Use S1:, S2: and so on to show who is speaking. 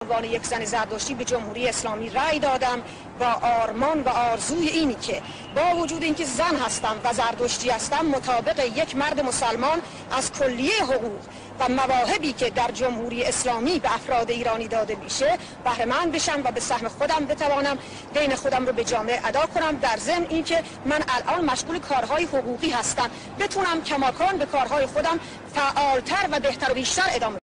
S1: عنوان یک زن زردشتی به جمهوری اسلامی رأی دادم با آرمان و آرزوی اینی که با وجود اینکه زن هستم و زردشتی هستم مطابق یک مرد مسلمان از کلیه حقوق و مواهبی که در جمهوری اسلامی به افراد ایرانی داده میشه بهره مند بشم و به سهم خودم بتوانم دین خودم رو به جامعه ادا کنم. در ضمن اینکه من الان مشغول کارهای حقوقی هستم، بتونم کماکان به کارهای خودم فعالتر و بهتر و بیشتر ادامه